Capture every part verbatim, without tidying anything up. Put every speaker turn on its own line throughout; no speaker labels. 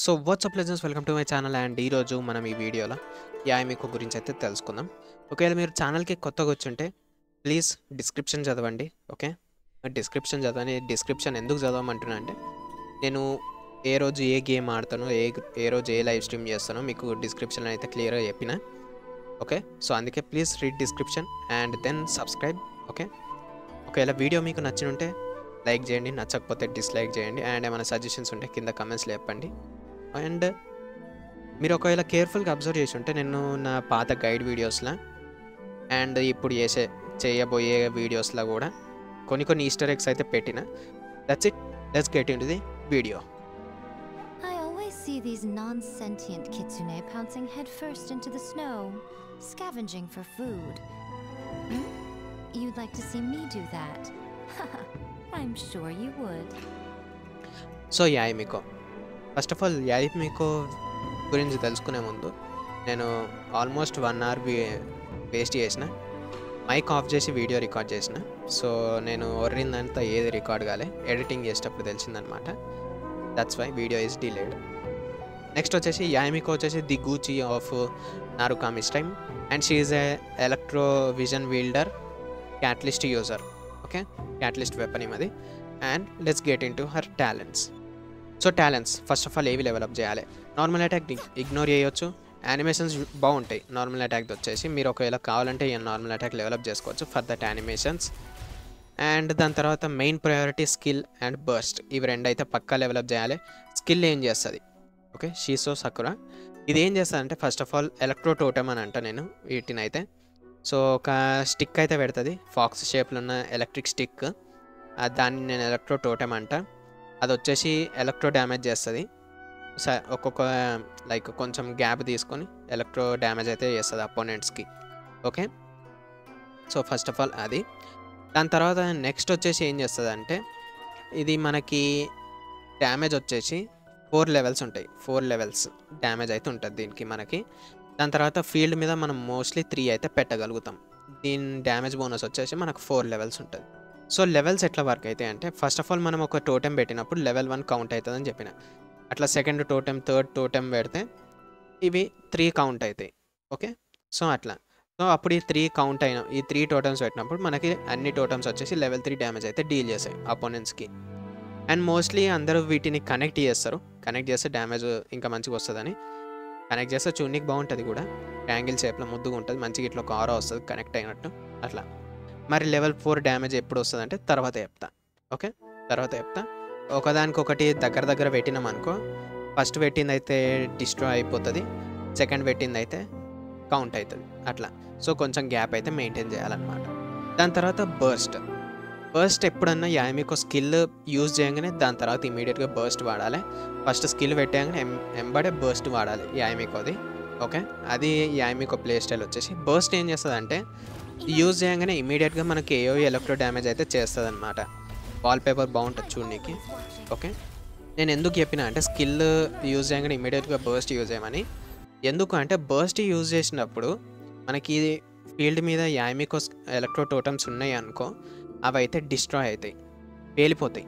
So what's up legends welcome to my channel and ఈరోజు మనం ఈ వీడియోలో యామికో గురించి అయితే తెలుసుకుందాం. ఒకవేళ మీరు ఛానల్కి కొత్తగా వచ్చుంటే ప్లీజ్ డిస్క్రిప్షన్ చదవండి. ఓకే, డిస్క్రిప్షన్ చదవని డిస్క్రిప్షన్ ఎందుకు చదవమంటున్నా అంటే నేను ఏ రోజు ఏ గేమ్ ఆడతానో ఏ ఏ రోజు ఏ లైవ్ స్ట్రీమ్ చేస్తానో మీకు డిస్క్రిప్షన్ అయితే క్లియర్గా చెప్పిన. ఓకే, సో అందుకే please read description and then subscribe. Okay, ఒకవేళ వీడియో మీకు నచ్చినుంటే లైక్ చేయండి, నచ్చకపోతే డిస్లైక్ చేయండి అండ్ ఏమైనా సజెషన్స్ ఉంటే కింద కమెంట్స్లో చెప్పండి. అండ్ మీరు ఒకవేళ కేర్ఫుల్గా అబ్జర్వ్ చేసి ఉంటే నేను నా పాత గైడ్ వీడియోస్లో అండ్ ఇప్పుడు చేసే చేయబోయే వీడియోస్లో కూడా కొన్ని కొన్ని ఈస్టర్ ఎగ్స్ అయితే పెట్టిన. That's it, let's get into the video.
I always see these non-sentient kitsune pouncing headfirst into the snow, scavenging for food. Hmm? You'd like to see me do that? I'm sure you would.
So Yae Miko, first of all Yae Miko గురించి తెలుసుకునే ముందు నేను almost one hour waste చేసిన, mic off చేసి video record చేసిన. So నేను ఒర్రిందంతా ఏది రికార్డ్ కాలే, ఎడిటింగ్ చేసేటప్పుడు తెలిసిందనమాట. That's why video is delayed. Next వచ్చేసి యామికో వచ్చేసి the Guuji of Narukamis time and she is a electro vision wielder catalyst user. Okay, catalyst weapon ఇమది. And let's get into her talents. So talents first of all ఏవి develop చేయాలి? Normal attack ignore చేయొచ్చు, animations బాగుంటాయి. Normal attack వచ్చేసి మీరు ఒకవేళ కావాలంటే normal attack develop చేసుకోవచ్చు ఫర్ దట్ యానిమేషన్స్. అండ్ దాని తర్వాత main priority skill and burst, ఇవి రెండు అయితే పక్కా డెవలప్ చేయాలి. స్కిల్ ఏం చేస్తుంది? ఓకే, షీసో సకురా ఇది ఏం చేస్తుంది అంటే first of all electro totem అని అంట నేను వీటిని అయితే. సో ఒక స్టిక్ అయితే పెడుతుంది, ఫాక్స్ షేప్లో ఉన్న ఎలక్ట్రిక్ స్టిక్, దాన్ని నేను ఎలక్ట్రో టోటమ్ అంట. అది వచ్చేసి ఎలక్ట్రో డ్యామేజ్ చేస్తుంది. స ఒక్కొక్క లైక్ కొంచెం గ్యాప్ తీసుకొని ఎలక్ట్రో డ్యామేజ్ అయితే చేస్తుంది అపోనెంట్స్కి. Okay, so first of all అది. దాని తర్వాత నెక్స్ట్ వచ్చేసి ఏం చేస్తుంది అంటే ఇది మనకి డ్యామేజ్ వచ్చేసి ఫోర్ లెవెల్స్ ఉంటాయి, ఫోర్ లెవెల్స్ డ్యామేజ్ అయితే ఉంటుంది దీనికి మనకి. దాని తర్వాత ఫీల్డ్ మీద మనం మోస్ట్లీ త్రీ అయితే పెట్టగలుగుతాం. దీని డ్యామేజ్ బోనస్ వచ్చేసి మనకు ఫోర్ లెవెల్స్ ఉంటుంది. సో లెవెల్స్ ఎట్లా వర్క్ అయితే అంటే ఫస్ట్ ఆఫ్ ఆల్ మనం ఒక టోటెం పెట్టినప్పుడు లెవెల్ వన్ కౌంట్ అవుతుందని చెప్పిన. అట్లా సెకండ్ టోటెం, థర్డ్ టోటెం పెడితే ఇవి త్రీ కౌంట్ అవుతాయి. ఓకే, సో అట్లా. సో అప్పుడు ఈ త్రీ కౌంట్ అయిన ఈ త్రీ టోటమ్స్ పెట్టినప్పుడు మనకి అన్ని టోటమ్స్ వచ్చేసి లెవెల్ త్రీ డ్యామేజ్ అయితే డీల్ చేస్తాయి అపోనెంట్స్కి. అండ్ మోస్ట్లీ అందరూ వీటిని కనెక్ట్ చేస్తారు, కనెక్ట్ చేస్తే డ్యామేజ్ ఇంకా మంచిగా వస్తుందని. కనెక్ట్ చేస్తే చూడడానికి బాగుంటుంది కూడా, ట్యాంగిల్ షేప్లో ముద్దుగా ఉంటుంది, మంచిగా ఇట్లా ఒక ఆరా వస్తుంది కనెక్ట్ అయినట్టు అట్లా. మరి లెవెల్ ఫోర్ డ్యామేజ్ ఎప్పుడు వస్తుంది అంటే తర్వాత చెప్తా. ఓకే, తర్వాత చెప్తా. ఒకదానికొకటి దగ్గర దగ్గర పెట్టినాం అనుకో, ఫస్ట్ పెట్టింది అయితే డిస్ట్రాయ్ అయిపోతుంది, సెకండ్ పెట్టింది అయితే కౌంట్ అవుతుంది అట్లా. సో కొంచెం గ్యాప్ అయితే మెయింటైన్ చేయాలన్నమాట. దాని తర్వాత బర్స్ట్. బర్స్ట్ ఎప్పుడన్నా యామికో స్కిల్ యూజ్ చేయగానే దాని తర్వాత ఇమీడియట్గా బర్స్ట్ వాడాలి. ఫస్ట్ స్కిల్ పెట్టగానే ఎం ఎంబడే బర్స్ట్ వాడాలి యామికోది. ఓకే, అది యామికో ప్లే స్టైల్ వచ్చేసి. బర్స్ట్ ఏం చేస్తుంది అంటే యూజ్ చేయగానే ఇమీడియట్గా మనకి ఏయో ఎలక్ట్రో డ్యామేజ్ అయితే చేస్తుంది అనమాట. వాల్పేపర్ బాగుంటుంది చూడడానికి. ఓకే, నేను ఎందుకు చెప్పినా అంటే స్కిల్ యూజ్ చేయగానే ఇమీడియట్గా బర్స్ట్ యూజ్ చేయమని. ఎందుకు అంటే బర్స్ట్ యూజ్ చేసినప్పుడు మనకి ఫీల్డ్ మీద యామికో ఎలక్ట్రో టోటమ్స్ ఉన్నాయి అనుకో, అవి అయితే డిస్ట్రాయ్ అవుతాయి, వేలిపోతాయి.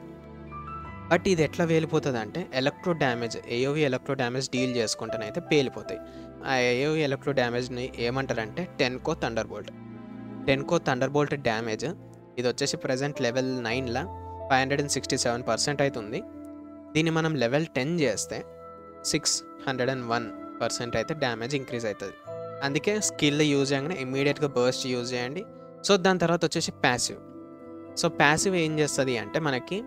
బట్ ఇది ఎట్లా వేలిపోతుంది అంటే ఎలక్ట్రో డ్యామేజ్, ఏయోవి ఎలక్ట్రో డ్యామేజ్ డీల్ చేసుకుంటేనైతే పేలిపోతాయి. ఆ ఏయోవి ఎలక్ట్రో డ్యామేజ్ని ఏమంటారంటే Tenko thunderbolt. Tenko thunderbolt damage ఇది వచ్చేసి ప్రజెంట్ లెవెల్ నైన్లో five hundred and sixty seven percent అవుతుంది. దీన్ని మనం లెవెల్ టెన్ చేస్తే six hundred and one percent అయితే డ్యామేజ్ ఇంక్రీజ్ అవుతుంది. అందుకే స్కిల్ యూజ్ చేయగానే ఇమీడియట్గా బర్స్ట్ యూజ్ చేయండి. సో దాని తర్వాత వచ్చేసి ప్యాసివ్. సో ప్యాసివ్ ఏం చేస్తుంది అంటే మనకి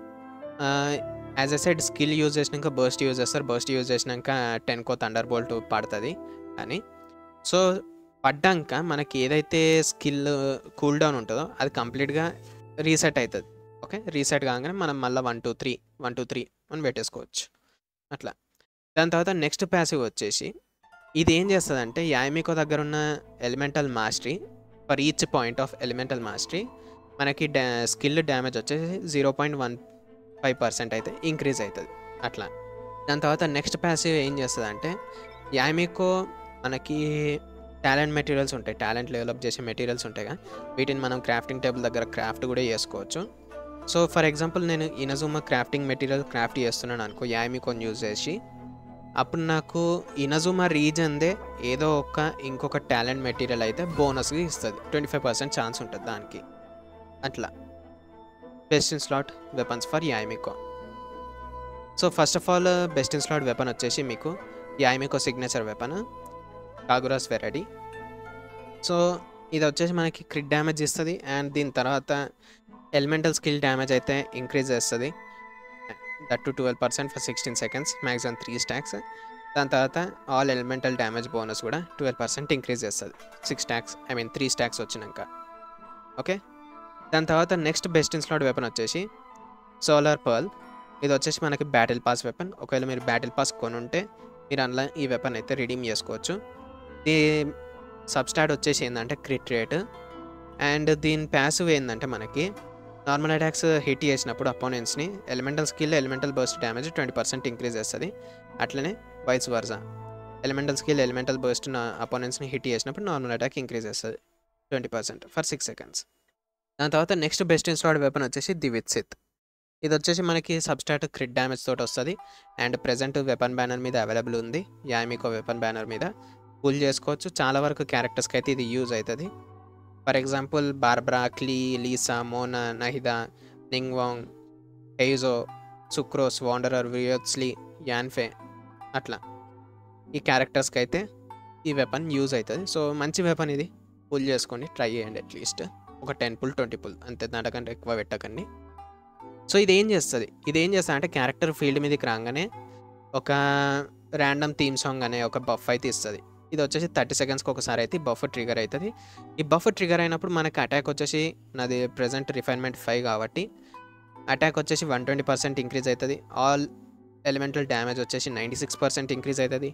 as a side skill use చేసినాక బర్స్ట్ యూజ్ చేస్తారు, బర్స్ట్ యూజ్ చేసినాక టెన్కో థండర్ బోల్ట్ పడుతుంది అని. సో పడ్డాక మనకి ఏదైతే స్కిల్ కూల్ డౌన్ ఉంటుందో అది కంప్లీట్గా రీసెట్ అవుతుంది. ఓకే, రీసెట్ కాగానే మనం మళ్ళీ one two three one two three అని పెట్టేసుకోవచ్చు అట్లా. దాని తర్వాత నెక్స్ట్ ప్యాసివ్ వచ్చేసి ఇది ఏం చేస్తుంది అంటే యామికో దగ్గర ఉన్న elemental mastery for each point of elemental mastery మనకి డా స్కిల్ డ్యామేజ్ వచ్చేసి zero point one five percent అయితే ఇంక్రీజ్ అవుతుంది అట్లా. దాని తర్వాత నెక్స్ట్ ప్యాసివ్ ఏం చేస్తుంది అంటే యామికో మనకి టాలెంట్ మెటీరియల్స్ ఉంటాయి, టాలెంట్ డెవలప్ చేసే మెటీరియల్స్ ఉంటాయి కదా, వీటిని మనం క్రాఫ్టింగ్ టేబుల్ దగ్గర క్రాఫ్ట్ కూడా చేసుకోవచ్చు. సో ఫర్ ఎగ్జాంపుల్ నేను ఇనజుమా క్రాఫ్టింగ్ మెటీరియల్ క్రాఫ్ట్ చేస్తున్నాను అనుకో యామికోని యూజ్ చేసి, అప్పుడు నాకు ఇనజుమా రీజన్దే ఏదో ఒక ఇంకొక టాలెంట్ మెటీరియల్ అయితే బోనస్గా ఇస్తుంది, ట్వంటీ ఫైవ్ పర్సెంట్ ఛాన్స్ ఉంటుంది దానికి. అట్లా best in slot weapons for Yae Miko. So first of all best in slot weapon వచ్చేసి మీకు Yae Miko signature weapon Kagura's Verity. So ఇది వచ్చేసి మనకి క్రిట్ డ్యామేజ్ ఇస్తుంది, అండ్ దీని తర్వాత ఎలిమెంటల్ స్కిల్ డ్యామేజ్ అయితే ఇంక్రీజ్ చేస్తుంది, that to twelve percent for sixteen seconds, maximum three stacks. దాని తర్వాత ఆల్ ఎలిమెంటల్ డ్యామేజ్ బోనస్ కూడా ట్వెల్వ్ పర్సెంట్ ఇంక్రీజ్ చేస్తుంది six stacks I mean three stacks వచ్చినాక. ఓకే, దాని తర్వాత next best in slot weapon వచ్చేసి సోలార్ పర్ల్. ఇది వచ్చేసి మనకి బ్యాటిల్ పాస్ వెపన్. ఒకవేళ మీరు బ్యాటిల్ పాస్ కొనుంటే మీరు అందులో ఈ వెపన్ అయితే రిడీమ్ చేసుకోవచ్చు. ఈ సబ్స్టాట్ వచ్చేసి ఏంటంటే క్రిట్ రేట్, అండ్ దీని ప్యాసివ్ ఏంటంటే మనకి నార్మల్ అటాక్స్ హిట్ చేసినప్పుడు అపోనెంట్స్ని elemental skill elemental burst damage twenty percent increase చేస్తుంది. అట్లనే vice versa elemental skill elemental burst అపోనెంట్స్ని హిట్ చేసినప్పుడు నార్మల్ అటాక్ ఇంక్రీజ్ చేస్తుంది twenty percent for six seconds. దాని తర్వాత next best in slot weapon వచ్చేసి ది విత్సిత్. ఇది వచ్చేసి మనకి సబ్స్టాట్ క్రిట్ డ్యామేజ్ తోటి వస్తుంది, అండ్ ప్రెజెంట్ వెపన్ బ్యానర్ మీద అవైలబుల్ ఉంది. యామికో వెపన్ బ్యానర్ మీద పుల్ చేసుకోవచ్చు. చాలా వరకు క్యారెక్టర్స్కి అయితే ఇది యూజ్ అవుతుంది. For example Barbara, Klee, Lisa, Mona, Nahida, Ningguang, Heizou, Sucrose, Wanderer, Wriothesley, Yanfei, అట్లా ఈ క్యారెక్టర్స్కి అయితే ఈ వెపన్ యూజ్ అవుతుంది. సో మంచి వెపన్ ఇది, పుల్ చేసుకొని ట్రై చేయండి. అట్లీస్ట్ ఒక టెన్ పుల్ ట్వంటీ పుల్ అంతే, దాంతకంటే ఎక్కువ పెట్టకండి. సో ఇది ఏం చేస్తుంది ఇది ఏం చేస్తుంది అంటే క్యారెక్టర్ ఫీల్డ్ మీదకి రాగానే ఒక ర్యాండమ్ థీమ్ సాంగ్ అనే ఒక బఫ్ అయితే ఇస్తుంది. ఇది వచ్చేసి థర్టీ సెకండ్స్కి ఒకసారి అయితే బఫ్ ట్రిగర్ అవుతుంది. ఈ బఫ్ ట్రిగర్ అయినప్పుడు మనకి అటాక్ వచ్చేసి నాది ప్రెజెంట్ రిఫైన్మెంట్ ఫైవ్ కాబట్టి అటాక్ వచ్చేసి వన్ ట్వంటీ పర్సెంట్ ఇంక్రీజ్ అవుతుంది. ఆల్ ఎలిమెంటల్ డ్యామేజ్ వచ్చేసి నైంటీ సిక్స్ పర్సెంట్ ఇంక్రీజ్ అవుతుంది.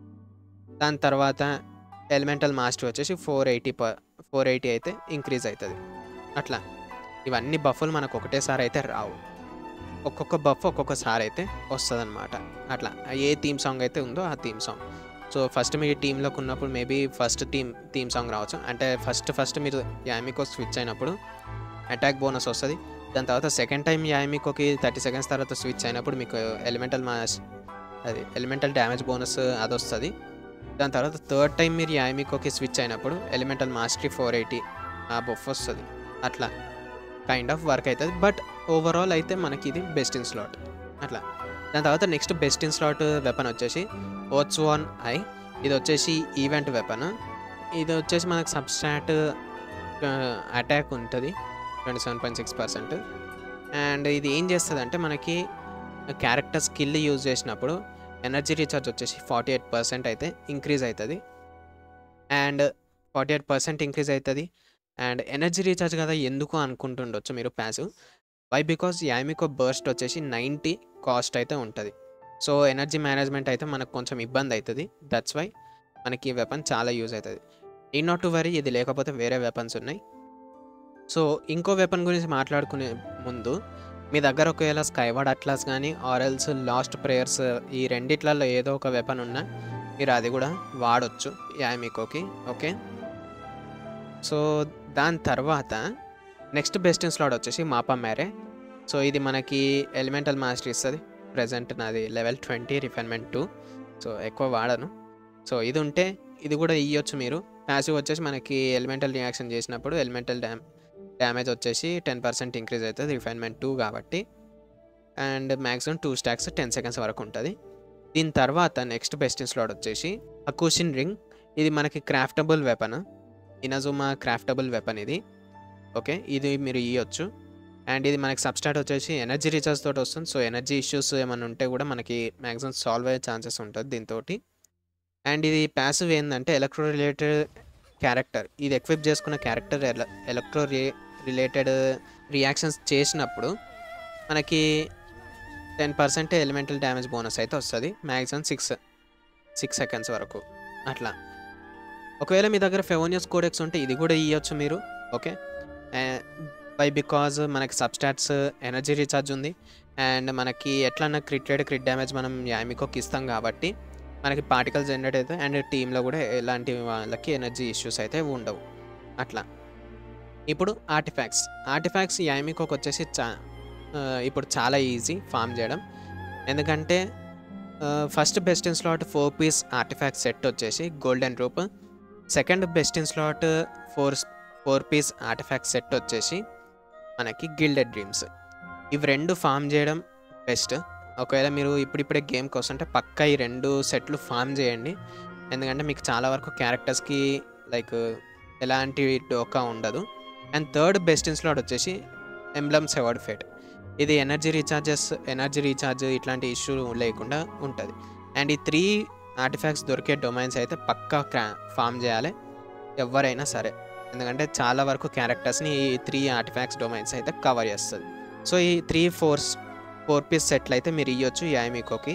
దాని తర్వాత ఎలిమెంటల్ మాస్టర్ వచ్చేసి four eighty per four eighty అయితే ఇంక్రీజ్ అవుతుంది. అట్లా ఇవన్నీ బఫ్లు మనకు ఒకటేసారి అయితే రావు, ఒక్కొక్క బఫ్ ఒక్కొక్కసారి అయితే వస్తుంది అనమాట. అట్లా ఏ థీమ్ సాంగ్ అయితే ఉందో ఆ థీమ్ సాంగ్. సో ఫస్ట్ మీరు టీంలోకి ఉన్నప్పుడు maybe first team theme song రావచ్చు, అంటే ఫస్ట్ ఫస్ట్ మీరు యామికో స్విచ్ అయినప్పుడు అటాక్ బోనస్ వస్తుంది. దాని తర్వాత సెకండ్ టైం యామికోకి థర్టీ సెకండ్స్ తర్వాత స్విచ్ అయినప్పుడు మీకు ఎలిమెంటల్ మాస్ అది ఎలిమెంటల్ డ్యామేజ్ బోనస్ అది వస్తుంది. దాని తర్వాత థర్డ్ టైం మీరు యామికోకి స్విచ్ అయినప్పుడు ఎలిమెంటల్ మాస్టరీ ఫోర్ ఎయిటీ ఆ బఫ్ వస్తుంది. అట్లా కైండ్ ఆఫ్ వర్క్ అవుతుంది, బట్ ఓవరాల్ అయితే మనకి ఇది బెస్ట్ ఇన్ స్లాట్. అట్లా దాని తర్వాత next best in slot weapon వచ్చేసి ఓట్స్వాన్ ఐ. ఇది వచ్చేసి ఈవెంట్ వెపన్. ఇది వచ్చేసి మనకు సబ్స్టాట్ అటాక్ ఉంటుంది twenty seven point six percent, and ఇది ఏం చేస్తుంది అంటే మనకి క్యారెక్టర్ స్కిల్ యూజ్ చేసినప్పుడు ఎనర్జీ రీఛార్జ్ వచ్చేసి ఫార్టీ ఎయిట్ పర్సెంట్ అయితే ఇంక్రీజ్ అవుతుంది, and forty eight percent increase అవుతుంది. అండ్ ఎనర్జీ రీఛార్జ్ కదా ఎందుకు అనుకుంటుండొచ్చు మీరు passive. Why because Yae Miko burst వచ్చేసి నైంటీ కాస్ట్ అయితే ఉంటుంది. సో ఎనర్జీ మేనేజ్మెంట్ అయితే మనకు కొంచెం ఇబ్బంది అవుతుంది. దట్స్ వై మనకి ఈ వెపన్ చాలా యూజ్ అవుతుంది. ఈ నాట్ టు వరీ, ఇది లేకపోతే వేరే వెపన్స్ ఉన్నాయి. సో ఇంకో వెపన్ గురించి మాట్లాడుకునే ముందు మీ దగ్గర ఒకవేళ స్కైవార్డ్ అట్లాస్ కానీ ఆర్ఎల్స్ లాస్ట్ ప్రేయర్స్ ఈ రెండిట్లలో ఏదో ఒక వెపన్ ఉన్నా మీరు అది కూడా వాడచ్చు యామికోకి. ఓకే, సో దాని తర్వాత నెక్స్ట్ బెస్ట్ ఇన్ స్లాట్ వచ్చేసి మాపా మేరే. సో ఇది మనకి ఎలిమెంటల్ మాస్టరీ ఇస్తుంది. ప్రజెంట్ నాది level twenty refinement two, so ఎక్కువ వాడను. సో ఇది ఉంటే ఇది కూడా ఇవ్వచ్చు మీరు. ప్యాసివ్ వచ్చేసి మనకి ఎలిమెంటల్ రియాక్షన్ చేసినప్పుడు ఎలిమెంటల్ డ్యామ్ డ్యామేజ్ వచ్చేసి టెన్ పర్సెంట్ ఇంక్రీజ్ అవుతుంది రిఫైన్మెంట్ టూ కాబట్టి, and maximum two stacks ten seconds వరకు ఉంటుంది. దీని తర్వాత నెక్స్ట్ బెస్ట్ ఇన్ స్లాట్ వచ్చేసి అకుషిన్ రింగ్. ఇది మనకి craftable weapon, Inazuma craftable weapon ఇది. ఓకే, ఇది మీరు ఇవ్వచ్చు. అండ్ ఇది మనకి సబ్స్టాట్ వచ్చేసి ఎనర్జీ రీఛార్జ్ తోటి వస్తుంది. సో ఎనర్జీ ఇష్యూస్ ఏమైనా ఉంటే కూడా మనకి మ్యాక్సిమం సాల్వ్ అయ్యే ఛాన్సెస్ ఉంటుంది దీంతో. అండ్ ఇది ప్యాసివ్ ఏంటంటే ఎలక్ట్రో రిలేటెడ్ క్యారెక్టర్, ఇది ఎక్విప్ చేసుకున్న క్యారెక్టర్ ఎల ఎలక్ట్రో రి రిలేటెడ్ రియాక్షన్స్ చేసినప్పుడు మనకి ten percent elemental damage bonus అయితే వస్తుంది మ్యాక్సిమం సిక్స్ సిక్స్ సెకండ్స్ వరకు. అట్లా ఒకవేళ మీ దగ్గర ఫెవోనియస్ కోడెక్స్ ఉంటే ఇది కూడా ఇవ్వచ్చు మీరు. ఓకే, బై బికాజ్ మనకి సబ్స్టాట్స్ ఎనర్జీ రీఛార్జ్ ఉంది, అండ్ మనకి ఎట్లన్నా క్రిట్ రేట్ క్రిట్ డ్యామేజ్ మనం యామికోకి ఇస్తాం కాబట్టి మనకి పార్టికల్ జనరేట్ అవుతాయి, అండ్ టీంలో కూడా ఎలాంటి వాళ్ళకి ఎనర్జీ ఇష్యూస్ అయితే ఉండవు. అట్లా ఇప్పుడు ఆర్టిఫాక్ట్స్ ఆర్టిఫాక్ట్స్ యామికోకి వచ్చేసి చా ఇప్పుడు చాలా ఈజీ ఫామ్ చేయడం, ఎందుకంటే first best in slot four piece artifact set వచ్చేసి golden troupe. Second best in slot four four piece artifact set వచ్చేసి మనకి గిల్డెడ్ డ్రీమ్స్. ఇవి రెండు ఫామ్ చేయడం బెస్ట్. ఒకవేళ మీరు ఇప్పుడిప్పుడే గేమ్కి వస్తుంటే పక్కా ఈ రెండు సెట్లు ఫామ్ చేయండి. ఎందుకంటే మీకు చాలా వరకు క్యారెక్టర్స్కి లైక్ ఎలాంటి డోకా ఉండదు. And third best in slot వచ్చేసి ఎంబ్లమ్ సెవర్డ్ ఫేట్. ఇది ఎనర్జీ రీఛార్జెస్ ఎనర్జీ రీఛార్జ్ ఇట్లాంటి ఇష్యూ లేకుండా ఉంటుంది. అండ్ ఈ త్రీ ఆర్టిఫాక్ట్స్ దొరికే డొమైన్స్ అయితే పక్కా క్రా ఫామ్ చేయాలి ఎవరైనా సరే. ఎందుకంటే చాలా వరకు క్యారెక్టర్స్ని ఈ త్రీ ఆర్టిఫాక్ట్స్ డొమైన్స్ అయితే కవర్ చేస్తుంది. సో ఈ త్రీ ఫోర్స్ ఫోర్ పీస్ సెట్లు అయితే మీరు ఇవ్వచ్చు యామికోకి.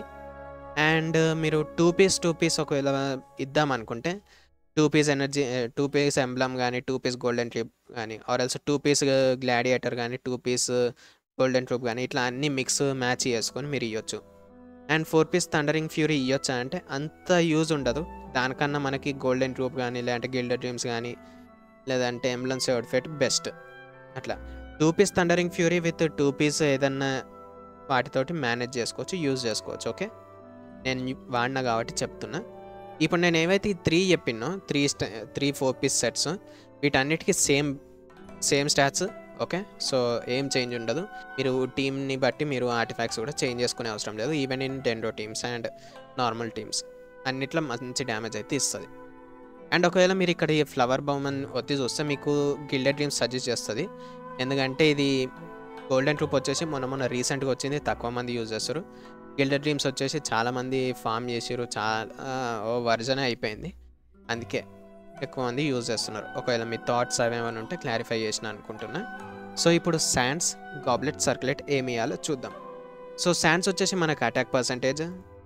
అండ్ మీరు టూ పీస్ టూ పీస్ ఒకవేళ ఇద్దామనుకుంటే two piece energy two piece emblem కానీ టూ పీస్ గోల్డెన్ ట్యూబ్ కానీ or else two piece gladiator కానీ టూ పీస్ గోల్డెన్ ట్యూబ్ కానీ ఇట్లా అన్ని మిక్స్ మ్యాచ్ చేసుకొని మీరు ఇవ్వచ్చు. And four piece thundering fury ఇవ్వచ్చా అంటే అంత యూజ్ ఉండదు. దానికన్నా మనకి గోల్డెన్ ట్యూబ్ కానీ లేదంటే గిల్డెడ్ డ్రీమ్స్ కానీ లేదంటే ఎంబ్లమ్ సెవర్డ్ ఫేట్ బెస్ట్. అట్లా two piece thundering fury with two piece ఏదన్నా వాటితోటి మేనేజ్ చేసుకోవచ్చు, యూజ్ చేసుకోవచ్చు. ఓకే, నేను వాడినా కాబట్టి చెప్తున్నా. ఇప్పుడు నేను ఏవైతే ఈ త్రీ చెప్పినో త్రీ స్టా త్రీ ఫోర్ పీస్ సెట్స్ వీటన్నిటికీ same same stats. Okay, so ఏం చేంజ్ ఉండదు. మీరు టీమ్ని బట్టి మీరు ఆర్టిఫాక్ట్స్ కూడా చేంజ్ చేసుకునే అవసరం లేదు. ఈవెన్ ఇన్ టెండో టీమ్స్ అండ్ నార్మల్ టీమ్స్ అన్నిట్లో మంచి డ్యామేజ్ అయితే ఇస్తుంది. అండ్ ఒకవేళ మీరు ఇక్కడ ఈ ఫ్లవర్ బౌమన్ వచ్చి చూస్తే మీకు గిల్డెడ్ డ్రీమ్స్ సజెస్ట్ చేస్తుంది. ఎందుకంటే ఇది గోల్డెన్ ట్రూప్ వచ్చేసి మొన్న మొన్న రీసెంట్గా వచ్చింది, తక్కువ మంది యూజ్ చేస్తారు. గిల్డెడ్ డ్రీమ్స్ వచ్చేసి చాలామంది ఫామ్ చేసారు, చాలా ఓ వర్జనే అయిపోయింది, అందుకే ఎక్కువ మంది యూజ్ చేస్తున్నారు. ఒకవేళ మీ థాట్స్ అవేమైనా ఉంటే క్లారిఫై చేసిన అనుకుంటున్నా. సో ఇప్పుడు శాండ్స్ గాబ్లెట్ సర్క్యులేట్ ఏమి ఇవ్వాలో చూద్దాం. సో శాండ్స్ వచ్చేసి మనకు అటాక్ పర్సంటేజ్,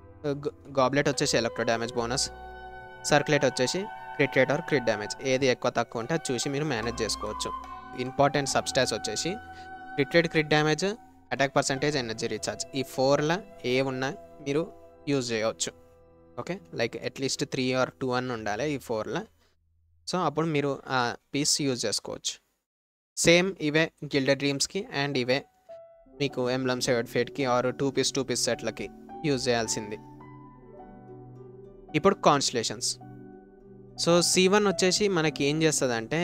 గాబ్లెట్ వచ్చేసి ఎలక్ట్రో డ్యామేజ్ బోనస్, సర్క్యులేట్ వచ్చేసి crit rate or crit damage. ఏది ఎక్కువ తక్కువ ఉంటే అది చూసి మీరు మేనేజ్ చేసుకోవచ్చు. ఇంపార్టెంట్ సబ్స్టాట్స్ వచ్చేసి crit rate, crit damage, attack percentage, energy recharge. ఈ ఫోర్లో ఏ ఉన్నా మీరు యూజ్ చేయవచ్చు. Okay, like at least three or two అన్న ఉండాలి ఈ ఫోర్లో. సో అప్పుడు మీరు ఆ పీస్ యూజ్ చేసుకోవచ్చు. సేమ్ ఇవే గిల్డెడ్ డ్రీమ్స్కి అండ్ ఇవే మీకు ఎంబ్లమ్ సెవర్డ్ ఫేట్కి or two piece two piece సెట్లకి యూజ్ చేయాల్సింది. ఇప్పుడు కాన్స్టలేషన్స్. సో సి వన్ వచ్చేసి మనకి ఏం చేస్తుంది అంటే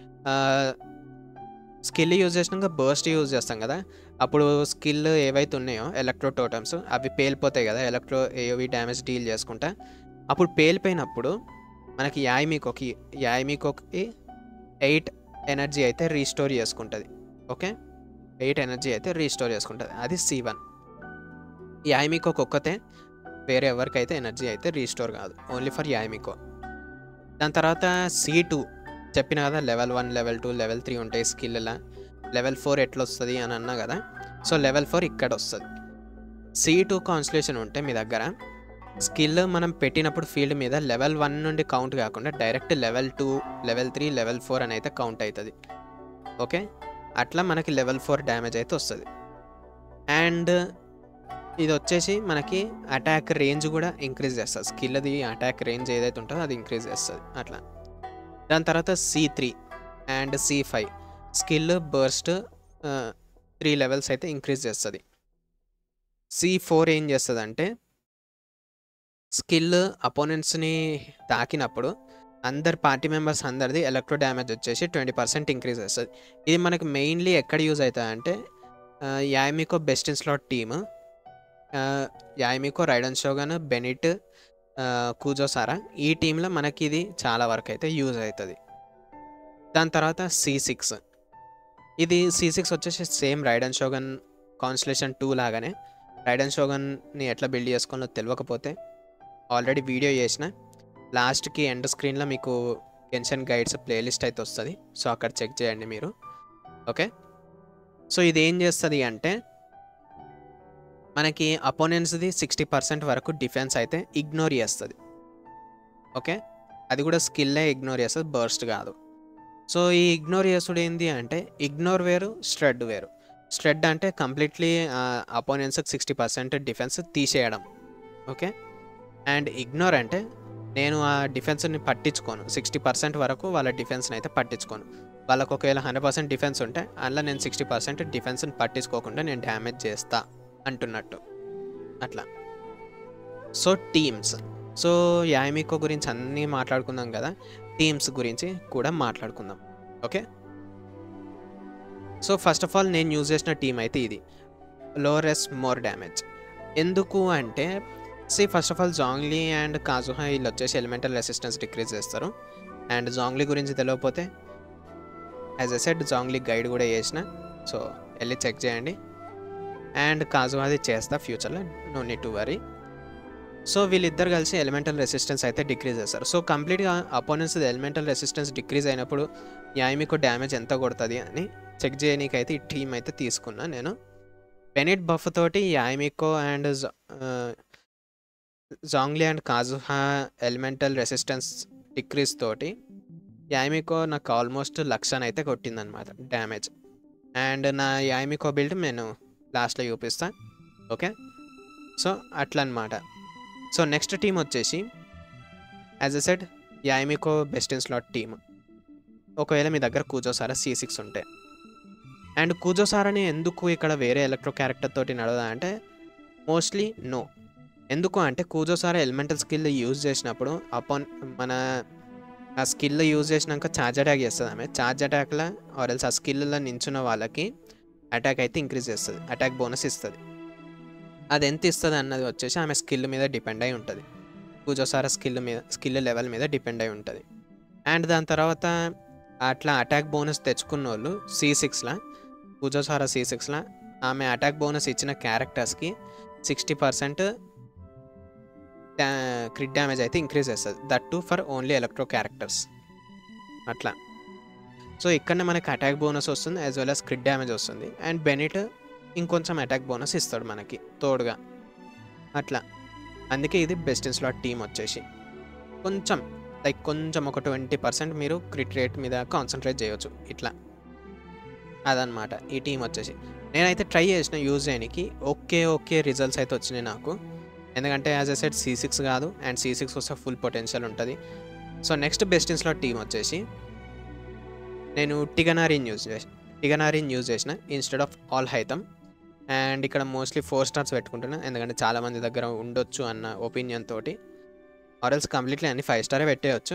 స్కిల్ యూజ్ చేసినాక బర్స్ట్ యూజ్ చేస్తాం కదా, అప్పుడు స్కిల్ ఏవైతే ఉన్నాయో ఎలక్ట్రో టోటమ్స్ అవి పేలిపోతాయి కదా, ఎలక్ట్రో ఏవి డ్యామేజ్ డీల్ చేసుకుంటా. అప్పుడు పేలిపోయినప్పుడు మనకి యాయిమికోకి యాయిమికోకి ఎయిట్ ఎనర్జీ అయితే రీస్టోర్ చేసుకుంటుంది. ఓకే, ఎయిట్ ఎనర్జీ అయితే రీస్టోర్ చేసుకుంటుంది. అది సి వన్. యాయిమికోకి ఒక్కతే, వేరే ఎవరికైతే ఎనర్జీ అయితే రీస్టోర్ కాదు, ఓన్లీ ఫర్ యాయిమికో. దాని తర్వాత సి టూ చెప్పిన కదా, level one level two level three ఉంటాయి స్కిల్లా. లెవెల్ ఫోర్ ఎట్లా వస్తుంది అని అన్నా కదా, సో లెవెల్ ఫోర్ ఇక్కడ వస్తుంది. సి టూ కాన్స్టలేషన్ ఉంటే మీ దగ్గర స్కిల్ మనం పెట్టినప్పుడు ఫీల్డ్ మీద లెవెల్ వన్ నుండి కౌంట్ కాకుండా direct level two level three level four అని అయితే కౌంట్ అవుతుంది. ఓకే, అట్లా మనకి లెవెల్ ఫోర్ డ్యామేజ్ అయితే వస్తుంది. అండ్ ఇది వచ్చేసి మనకి అటాక్ రేంజ్ కూడా ఇంక్రీజ్ చేస్తుంది. స్కిల్ది అటాక్ రేంజ్ ఏదైతే ఉంటుందో అది ఇంక్రీజ్ చేస్తుంది అట్లా. దాని తర్వాత C three and C five skill burst three levels అయితే ఇంక్రీజ్ చేస్తుంది. సి ఫోర్ ఏం చేస్తుంది అంటే స్కిల్ అపోనెంట్స్ని తాకినప్పుడు అందరు పార్టీ మెంబర్స్ అందరిది ఎలక్ట్రో డ్యామేజ్ వచ్చేసి ట్వంటీ పర్సెంట్ ఇంక్రీజ్ చేస్తుంది. ఇది మనకు మెయిన్లీ ఎక్కడ యూజ్ అవుతుంది అంటే Yae Miko best in slot team, Yae Miko, Raiden Shogun, Bennett, Kujou Sara ఈ టీంలో మనకి ఇది చాలా వరకు అయితే యూజ్ అవుతుంది. దాని తర్వాత సి సిక్స్. ఇది సి సిక్స్ వచ్చేసి same Raiden Shogun constellation two లాగానే. రైడన్ షోగన్ని ఎట్లా బిల్డ్ చేసుకోవాలో తెలియకపోతే ఆల్రెడీ వీడియో చేసిన, లాస్ట్కి ఎండ్ స్క్రీన్లో మీకు గెన్షన్ గైడ్స్ ప్లేలిస్ట్ అయితే వస్తుంది, సో అక్కడ చెక్ చేయండి మీరు. ఓకే, సో ఇది ఏం చేస్తుంది అంటే మనకి అపోనెంట్స్ది సిక్స్టీ పర్సెంట్ వరకు డిఫెన్స్ అయితే ఇగ్నోర్ చేస్తుంది. ఓకే, అది కూడా స్కిల్లే ఇగ్నోర్ చేస్తుంది, బర్స్ట్ కాదు. సో ఈ ఇగ్నోర్ చేసుడు ఏంటి అంటే ఇగ్నోర్ వేరు, స్ట్రెడ్ వేరు. స్ట్రెడ్ అంటే కంప్లీట్లీ అపోనెంట్స్కి సిక్స్టీ పర్సెంట్ డిఫెన్స్ తీసేయడం. ఓకే, అండ్ ఇగ్నోర్ అంటే నేను ఆ డిఫెన్స్ని పట్టించుకోను, సిక్స్టీ పర్సెంట్ వరకు వాళ్ళ డిఫెన్స్ని అయితే పట్టించుకోను. వాళ్ళకు ఒకవేళ హండ్రెడ్ పర్సెంట్ డిఫెన్స్ ఉంటే అందులో నేను సిక్స్టీ పర్సెంట్ డిఫెన్స్ని పట్టించుకోకుండా నేను డ్యామేజ్ చేస్తా అంటున్నట్టు అట్లా. So teams. సో యామికో గురించి అన్నీ మాట్లాడుకుందాం కదా, టీమ్స్ గురించి కూడా మాట్లాడుకుందాం. Okay, so first of all నేను యూజ్ చేసిన టీం అయితే ఇది, లోరెస్ మోర్ డ్యామేజ్. ఎందుకు అంటే C first of all Zhongli and Kazuha వీళ్ళు వచ్చేసి ఎలిమెంటల్ రెసిస్టెన్స్ డిక్రీజ్ చేస్తారు. అండ్ జాంగ్లీ గురించి తెలియకపోతే as I said Zhongli guide కూడా చేసిన, సో వెళ్ళి చెక్ చేయండి. అండ్ కాజుహాది చేస్తా ఫ్యూచర్లో, no need to worry. So వీళ్ళిద్దరు కలిసి ఎలిమెంటల్ రెసిస్టెన్స్ అయితే డిక్రీజ్ చేస్తారు. సో కంప్లీట్గా అపోనెంట్స్ ఎలిమెంటల్ రెసిస్టెన్స్ డిక్రీజ్ అయినప్పుడు యామికో డ్యామేజ్ ఎంత కొడుతుంది అని చెక్ చేయడానికైతే ఈ టీం అయితే తీసుకున్నా నేను. బెనిట్ బఫ్ తోటి Yae Miko and Zhongli and Kazuha elemental resistance decrease తోటి యామికో నాకు ఆల్మోస్ట్ లక్షన్ అయితే కొట్టిందనమాట డ్యామేజ్. అండ్ నా యామికో బిల్డ్ నేను లాస్ట్లో చూపిస్తాను. ఓకే, సో అట్లా అనమాట. సో నెక్స్ట్ టీం వచ్చేసి as I said Yae Miko best in slot team. ఒకవేళ మీ దగ్గర కూజోసారా సి సిక్స్ ఉంటే, అండ్ కూజోసారాని ఎందుకు ఇక్కడ వేరే ఎలక్ట్రో క్యారెక్టర్ తోటి నడవదా అంటే మోస్ట్లీ నో. ఎందుకు అంటే కూజోసారా ఎలిమెంటల్ స్కిల్ యూజ్ చేసినప్పుడు అపాన్ మన ఆ స్కిల్ యూజ్ చేసినాక ఛార్జ్ అటాక్ చేస్తుంది ఆమె. ఛార్జ్ అటాక్లో ఆర్ఎల్స్ ఆ స్కిల్లో నించున్న వాళ్ళకి అటాక్ అయితే ఇంక్రీజ్ చేస్తుంది, అటాక్ బోనస్ ఇస్తుంది. అది ఎంత ఇస్తుంది అన్నది వచ్చేసి ఆమె స్కిల్ మీద డిపెండ్ అయి ఉంటుంది, కూజోసారా స్కిల్ మీద స్కిల్ లెవెల్ మీద డిపెండ్ అయి ఉంటుంది. అండ్ దాని తర్వాత అట్లా అటాక్ బోనస్ తెచ్చుకున్న వాళ్ళు సి సిక్స్లో కూజోసారా సి సిక్స్లో ఆమె అటాక్ బోనస్ ఇచ్చిన క్యారెక్టర్స్కి సిక్స్టీ పర్సెంట్ క్రిట్ డ్యామేజ్ అయితే ఇంక్రీజ్ చేస్తుంది, that too for only electro characters అట్లా. సో ఇక్కడనే మనకి అటాక్ బోనస్ వస్తుంది as well as crit damage వస్తుంది. అండ్ బెనిట్ ఇంకొంచెం అటాక్ బోనస్ ఇస్తాడు మనకి తోడుగా అట్లా. అందుకే ఇది బెస్ట్ ఇన్ స్లాట్ టీం వచ్చేసి కొంచెం లైక్ కొంచెం ఒక ట్వంటీ పర్సెంట్ మీరు క్రిట్ రేట్ మీద కాన్సన్ట్రేట్ చేయవచ్చు ఇట్లా, అదనమాట ఈ టీం వచ్చేసి. నేనైతే ట్రై చేసిన యూజ్ చేయడానికి, ఓకే ఓకే రిజల్ట్స్ అయితే వచ్చినాయి నాకు. ఎందుకంటే as I said C six కాదు, అండ్ సి సిక్స్ వస్తే ఫుల్ పొటెన్షియల్ ఉంటుంది. So next best in slot team వచ్చేసి నేను టిగనారిన్ యూజ్ చేసిన టిగనారిన్ యూజ్ చేసిన instead of Alhaitham. And ఇక్కడ మోస్ట్లీ ఫోర్ స్టార్స్ పెట్టుకుంటున్నా, ఎందుకంటే చాలామంది దగ్గర ఉండొచ్చు అన్న ఒపీనియన్ తోటి. ఆర్ఎల్స్ కంప్లీట్లీ అన్ని ఫైవ్ స్టారే పెట్టేయచ్చు.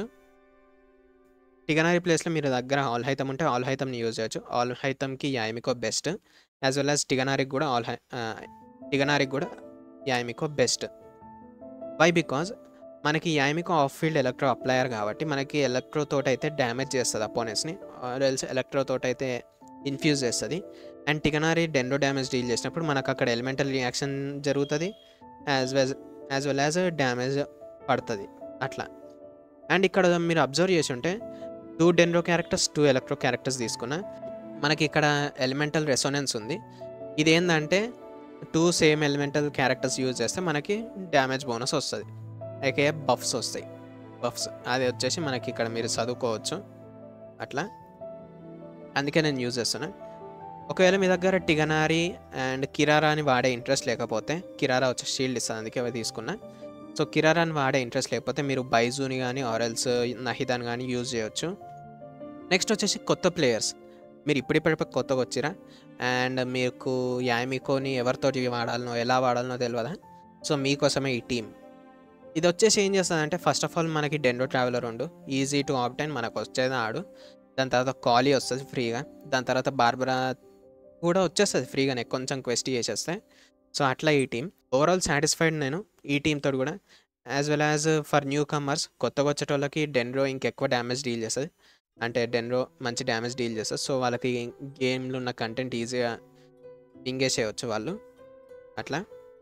టిగనారీ ప్లేస్లో మీరు దగ్గర ఆల్ హైతమ్ ఉంటే ఆల్ హైతమ్ని యూజ్ చేయొచ్చు. ఆల్ హైతమ్కి Yae Miko best, as well as టిగనారికి కూడా ఆల్ హై టిగనారికి కూడా యామికో బెస్ట్. వై బికాజ్ మనకి Yae Miko off field electro applier కాబట్టి మనకి ఎలక్ట్రో తోట అయితే డ్యామేజ్ చేస్తుంది అపోనెంట్స్ని, ఆర్ఎల్స్ ఎలక్ట్రో తోట అయితే ఇన్ఫ్యూజ్ చేస్తుంది. And Tighnari dendro damage deal చేసినప్పుడు మనకు అక్కడ ఎలిమెంటల్ రియాక్షన్ జరుగుతుంది, as well as well as damage పడుతుంది అట్లా. అండ్ ఇక్కడ మీరు అబ్జర్వ్ చేసి ఉంటే two dendro characters two electro characters తీసుకున్నా, మనకి ఇక్కడ ఎలిమెంటల్ రెసోనెన్స్ ఉంది. ఇదేంటంటే two same elemental characters use చేస్తే మనకి డ్యామేజ్ బోనస్ వస్తుంది, అయితే బఫ్స్ వస్తాయి. బఫ్స్ అది వచ్చేసి మనకి ఇక్కడ మీరు చదువుకోవచ్చు అట్లా, అందుకే నేను యూజ్ చేస్తున్నా. ఒకవేళ మీ దగ్గర టిగనారీ అండ్ కిరారాని వాడే ఇంట్రెస్ట్ లేకపోతే, కిరారా వచ్చి షీల్డ్ ఇస్తుంది అందుకే అవి తీసుకున్నా. సో కిరారాని వాడే ఇంట్రెస్ట్ లేకపోతే మీరు బైజూని కానీ ఆర్ఎల్స్ నహిదాని కానీ యూజ్ చేయొచ్చు. నెక్స్ట్ వచ్చేసి కొత్త ప్లేయర్స్, మీరు ఇప్పుడిప్పుడు కొత్తగా వచ్చిరా అండ్ మీకు యామికోని ఎవరితోటి వాడాలనో ఎలా వాడాలనో తెలియదా, సో మీకోసమే ఈ టీం. ఇది వచ్చేసి ఏం చేస్తుందంటే ఫస్ట్ ఆఫ్ ఆల్ మనకి డెండో ట్రావెలర్ ఉండు, ఈజీ టు ఆప్టైన్, మనకు వచ్చేది ఆడు. దాని తర్వాత కాలీ వస్తుంది ఫ్రీగా, దాని తర్వాత బార్బరా కూడా వచ్చేస్తుంది ఫ్రీగానే కొంచెం క్వెస్ట్ చేసేస్తే. సో అట్లా ఈ టీం ఓవరాల్ సాటిస్ఫైడ్ నేను ఈ టీంతో కూడా. As well as for newcomers కొత్తగా వచ్చేటోళ్ళకి డెండ్రో ఇంకెక్కువ డ్యామేజ్ డీల్ చేస్తుంది, అంటే డెండ్రో మంచి డ్యామేజ్ డీల్ చేస్తుంది. సో వాళ్ళకి గేమ్లో ఉన్న కంటెంట్ ఈజీగా ఎంగేజ్ చేయవచ్చు వాళ్ళు అట్లా.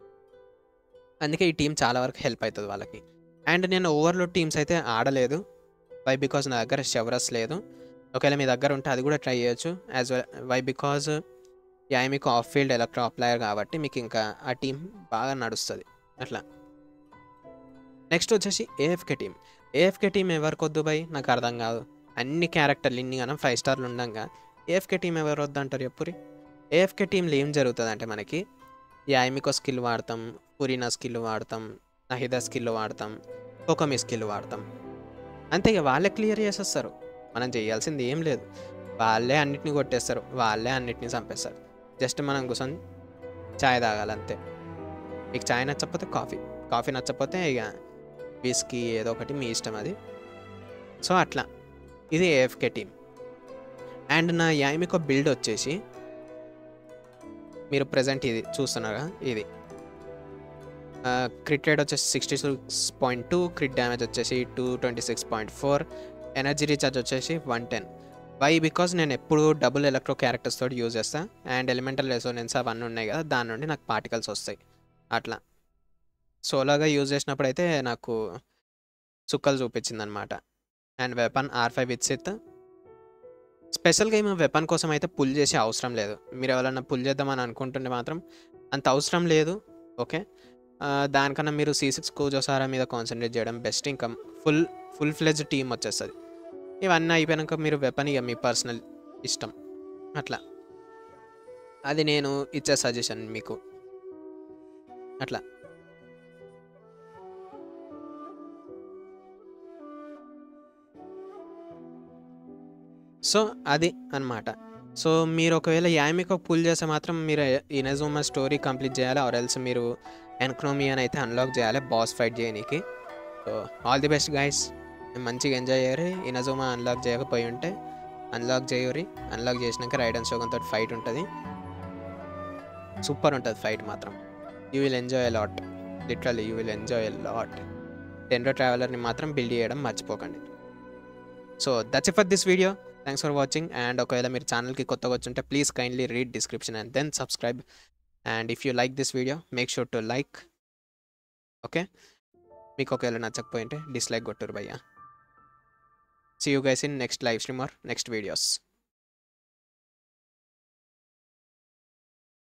అందుకే ఈ టీం చాలా వరకు హెల్ప్ అవుతుంది వాళ్ళకి. అండ్ నేను ఓవర్లోడ్ టీమ్స్ అయితే ఆడలేదు, వై బికాజ్ నా దగ్గర షెవరస్ లేదు. ఒకవేళ మీ దగ్గర ఉంటే అది కూడా ట్రై చేయొచ్చు. As well why because yeah మీకు ఆఫ్ ఫీల్డ్ ఎలక్ట్రో అప్లయర్ కాబట్టి మీకు ఇంకా ఆ టీం బాగా నడుస్తుంది అట్లా. నెక్స్ట్ వచ్చేసి ఏఎఫ్కే టీం. ఏఎఫ్కే టీం ఎవరికి వద్దు బై నాకు అర్థం కాదు, అన్ని క్యారెక్టర్లు ఇన్ని కానీ ఫైవ్ స్టార్లు ఉండగా ఏఎఫ్కే టీం ఎవరు వద్దు అంటారు ఎప్పురి. ఏఎఫ్కే టీంలో ఏం జరుగుతుంది అంటే మనకి యామికో స్కిల్ వాడతాం, పురీనా స్కిల్ వాడతాం, నహిదా స్కిల్ వాడతాం, కోకోమి స్కిల్ వాడతాం, అంతే. ఇక వాళ్ళే క్లియర్ చేసేస్తారు, మనం చేయాల్సింది ఏం లేదు. వాళ్ళే అన్నిటిని కొట్టేస్తారు, వాళ్ళే అన్నిటిని చంపేస్తారు. జస్ట్ మనం కూర్చొని ఛాయ్ తాగాలంతే. మీకు ఛాయ్ నచ్చకపోతే కాఫీ, కాఫీ నచ్చకపోతే ఇక విస్కీ ఏదో ఒకటి మీ ఇష్టం అది. సో అట్లా ఇది ఏఎఫ్కే టీమ్. అండ్ నా యామికో బిల్డ్ వచ్చేసి మీరు ప్రజెంట్ ఇది చూస్తున్నారా, ఇది క్రిట్ రేట్ వచ్చేసి sixty six point two, crit damage వచ్చేసి two twenty six point four, energy recharge వచ్చేసి వన్ టెన్. వై బికాజ్ నేను ఎప్పుడు డబుల్ ఎలక్ట్రో క్యారెక్టర్స్ తోటి యూజ్ చేస్తాను. అండ్ ఎలిమెంటల్ రెసోనెన్స్ అవన్నీ ఉన్నాయి కదా, దాని నుండి నాకు పార్టికల్స్ వస్తాయి. అట్లా సోలోగా యూజ్ చేసినప్పుడు అయితే నాకు చుక్కలు చూపించింది అనమాట. అండ్ వెపన్ ఆర్ ఫైవ్ విత్ సిత్. స్పెషల్గా ఏమో వెపన్ కోసం అయితే పుల్ చేసే అవసరం లేదు. మీరు ఎవరైనా పుల్ చేద్దామని అనుకుంటుంటే మాత్రం అంత అవసరం లేదు. ఓకే, దానికన్నా మీరు సి సిక్స్ కూజోసారా మీద కాన్సన్ట్రేట్ చేయడం బెస్ట్. ఇంకా ఫుల్ ఫుల్ ఫ్లెజ్ టీమ్ వచ్చేస్తుంది. ఇవన్నీ అయిపోయాక మీరు వెపన్ ఇక మీ పర్సనల్ ఇష్టం. అట్లా అది నేను ఇచ్చే సజెషన్ మీకు. అట్లా సో అది అన్నమాట. సో మీరు ఒకవేళ యామికో పుల్ చేస్తే మాత్రం మీరు ఇనజుమా స్టోరీ కంప్లీట్ చేయాలి, ఆర్ ఎల్స్ మీరు ఎన్క్రోమి అని అయితే అన్లాక్ చేయాలి బాస్ ఫైట్ చేయడానికి. So all the best guys, మంచిగా ఎంజాయ్ చేయరు. ఇనజుమా అన్లాక్ చేయకపోయి ఉంటే అన్లాక్ చేయరి. అన్లాక్ చేసినాక రైడన్ షోగన్ తోటి ఫైట్ ఉంటుంది, సూపర్ ఉంటుంది ఫైట్ మాత్రం. You will enjoy a lot, literally you will enjoy a lot. Dendro ట్రావెలర్ని మాత్రం బిల్డ్ చేయడం మర్చిపోకండి. So that's it for this video. Thanks for watching. And ఒకవేళ మీరు ఛానల్కి కొత్తగా వచ్చుంటే please kindly read description and then subscribe. And if you like this video make sure to like. Okay, మీకు ఒకవేళ నచ్చకపోయింటే డిస్లైక్ కొట్టురు భయ్యా. See you guys in next live stream or next videos.